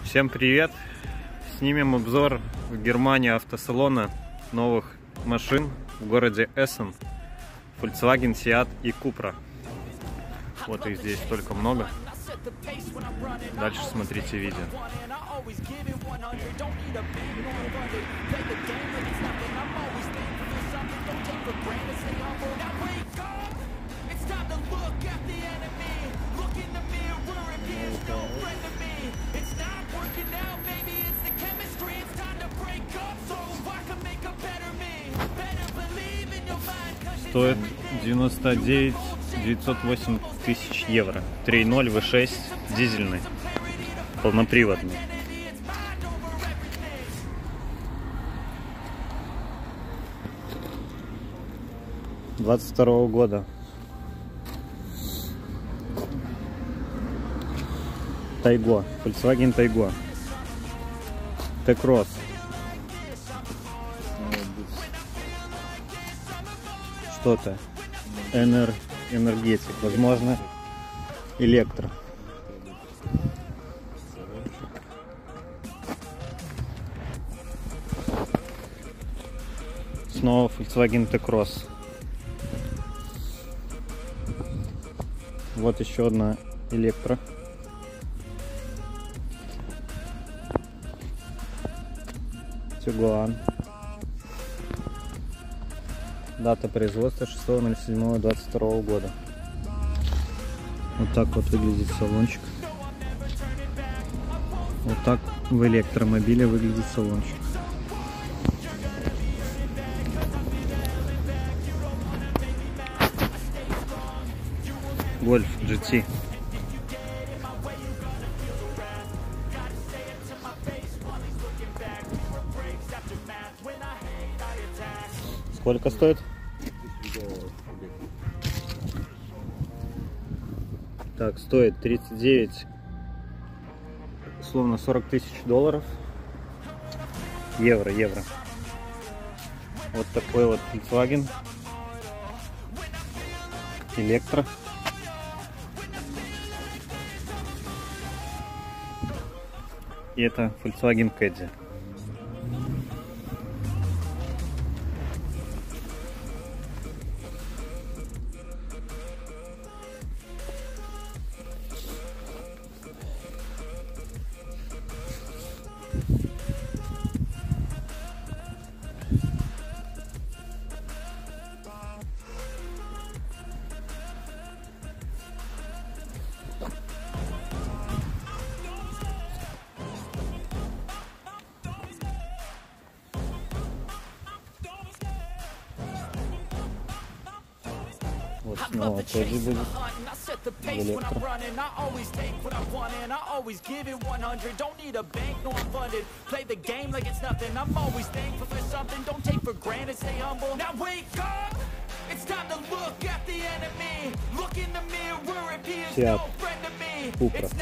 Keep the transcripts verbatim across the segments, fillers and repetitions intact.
Всем привет! Снимем обзор в Германии автосалона новых машин в городе Эссен. Volkswagen, Seat и Cupra. Вот их здесь столько много. Дальше смотрите видео. Стоит девяносто девять девятьсот восемь тысяч евро. три ноль вэ шесть дизельный, полноприводный. двадцать второго года. Тайго. Volkswagen Taygo. T-Cross. Что-то. Энер... Энергетик. Возможно, электро. Снова Volkswagen T-Cross. Вот еще одна электро. Тигуан. Дата производства шестого ноль седьмого двадцать второго года. Вот так вот выглядит салончик. Вот так в электромобиле выглядит салончик. Golf джи ти. Сколько стоит? Так, стоит тридцать девять, условно сорок тысяч долларов. Евро, евро. Вот такой вот Volkswagen. Электро. И это Volkswagen Caddy. Вот снова тоже будет электро. Seat Cupra.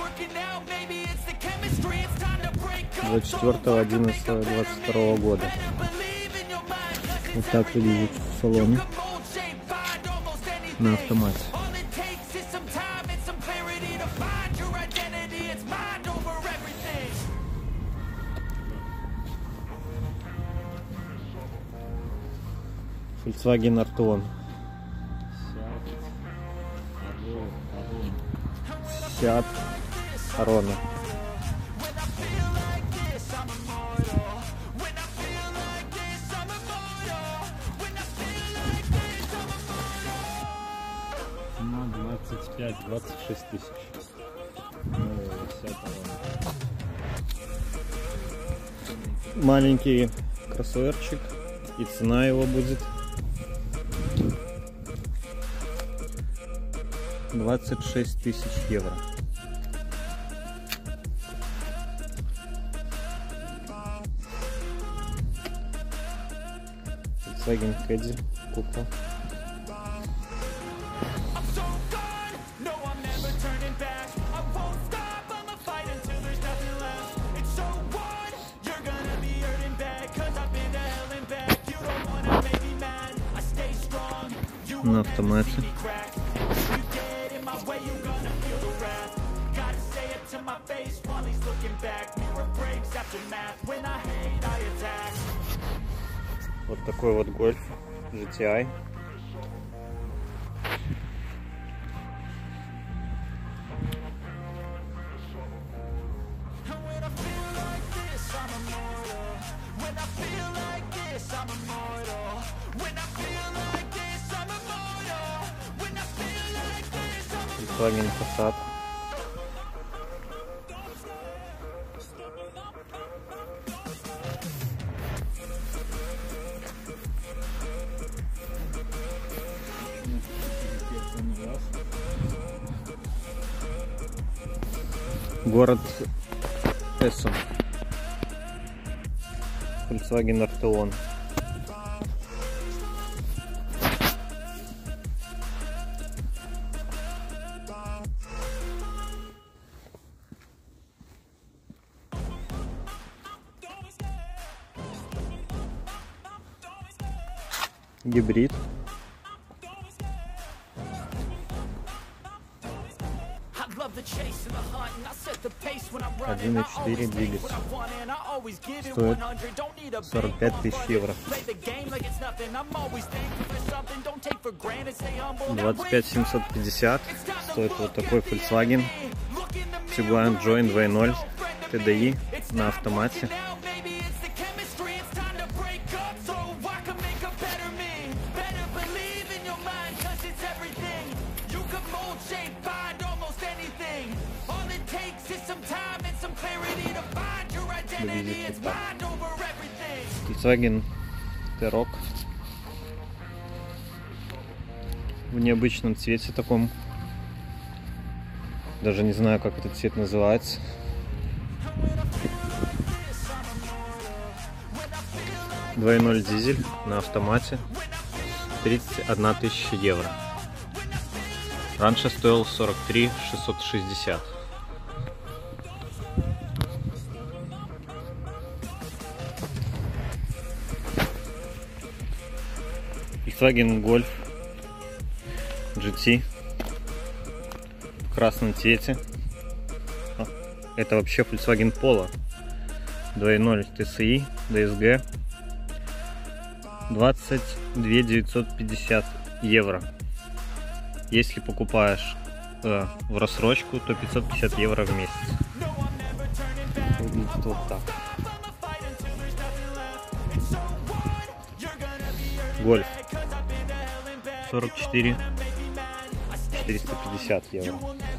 двадцать четвёртого одиннадцатого двадцать второго года. Вот так выглядит в салоне. На автомате. Volkswagen Arteon. Seat Arona. двадцать пять — двадцать шесть тысяч. Маленький кроссоверчик, и цена его будет двадцать шесть тысяч евро. Volkswagen Caddy, Cupra. На автомате. my face. Вот такой вот Golf джи ти ай. Volkswagen Passat. Город Эссен. Volkswagen Arteon. Гибрид. один и четыре двигатель. Стоит сорок пять тысяч евро. двадцать пять семьсот пятьдесят. Стоит вот такой Volkswagen Tiguan Joint два ноль ти ди и на автомате. Volkswagen T-Roc в необычном цвете таком. Даже не знаю, как этот цвет называется. два ноль дизель на автомате. тридцать одна тысяча евро. Раньше стоил сорок три шестьсот шестьдесят. Volkswagen Golf джи ти в красном цвете. Это вообще Volkswagen Polo два ноль ти эс и ди эс джи. двадцать две тысячи девятьсот пятьдесят евро. Если покупаешь э, в рассрочку, то пятьсот пятьдесят евро в месяц. Выглядит вот так. Golf сорок четыре четыреста пятьдесят евро.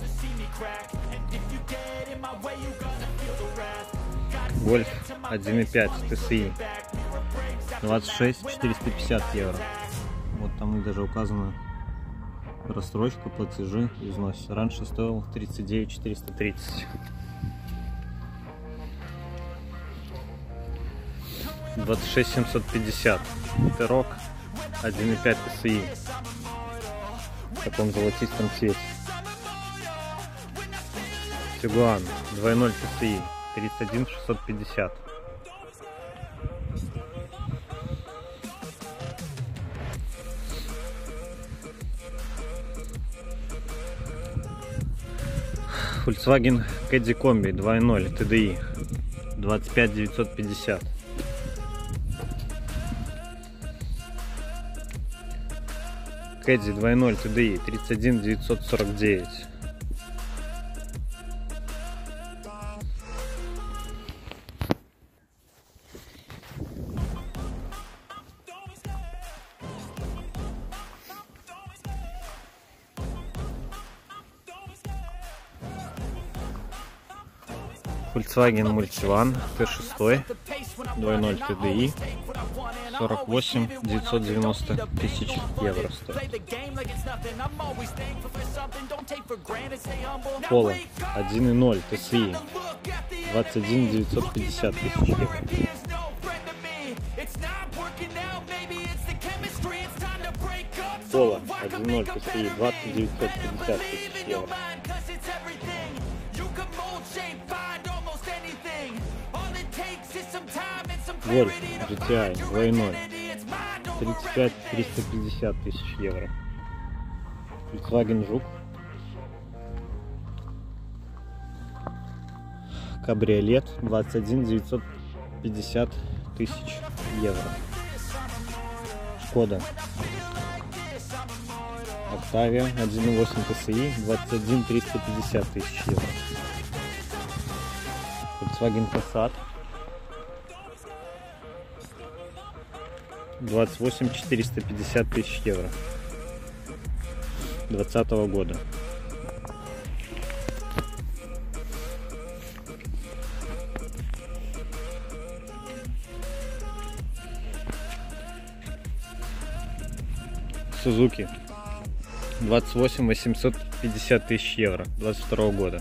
Golf один и пять ти эс и двадцать шесть четыреста пятьдесят евро. Вот там даже указана рассрочка, платежи, износ. Раньше стоил тридцать девять четыреста тридцать. двадцать шесть семьсот пятьдесят. T-Roc один и пять ти эс и в таком золотистом цвете. Tiguan два ноль ти эс и тридцать один шестьсот пятьдесят. Volkswagen Caddy Combi два ноль ти ди и двадцать пять девятьсот пятьдесят. Caddy два ноль ти ди и тридцать один девятьсот сорок девять. Volkswagen Multivan ти шесть два ноль ти ди и сорок восемь девятьсот девяносто тысяч евро стоит. Polo один и ноль ти эс и двадцать один девятьсот пятьдесят тысяч евро. Polo один и ноль ти эс и двадцать девятьсот пятьдесят тысяч евро. Golf джи ти ай два ноль тридцать пять триста пятьдесят тысяч евро. Volkswagen Жук кабриолет, двадцать один девятьсот пятьдесят тысяч евро. Шкода Октавия один и восемь тэ эс и, двадцать один триста пятьдесят тысяч евро. Volkswagen Passat двадцать восемь четыреста пятьдесят тысяч евро, двадцатого года. Suzuki двадцать восемь восемьсот пятьдесят тысяч евро, двадцать второго года.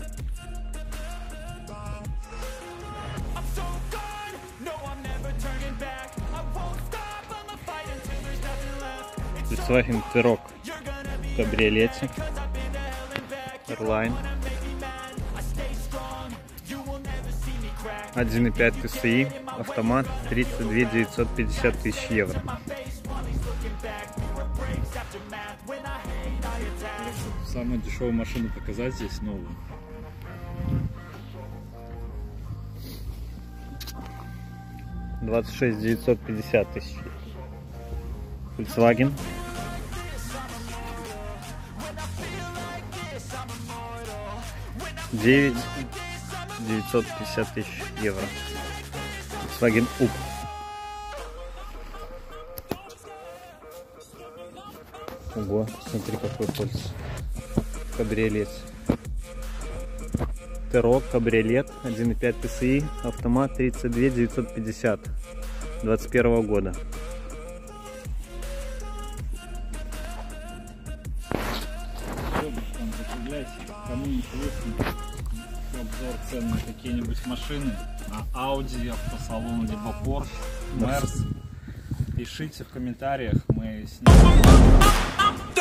Volkswagen T-Roc в кабриолете, Airline, один и пять тэ эс и, автомат, тридцать два девятьсот пятьдесят тысяч евро. Самую дешевую машину показать здесь новую. двадцать шесть девятьсот пятьдесят тысяч. Volkswagen. девять девятьсот пятьдесят тысяч евро. Volkswagen Up. Ого, смотри, какой пульс. Кабриолет. T-Roc кабриолет, один и пять тэ эс и, автомат, тридцать два девятьсот пятьдесят, двадцать первого года. Кому интересно обзор цен на какие-нибудь машины, на Audi, автосалон, либо Porsche, Mercedes, пишите в комментариях, мы снимем.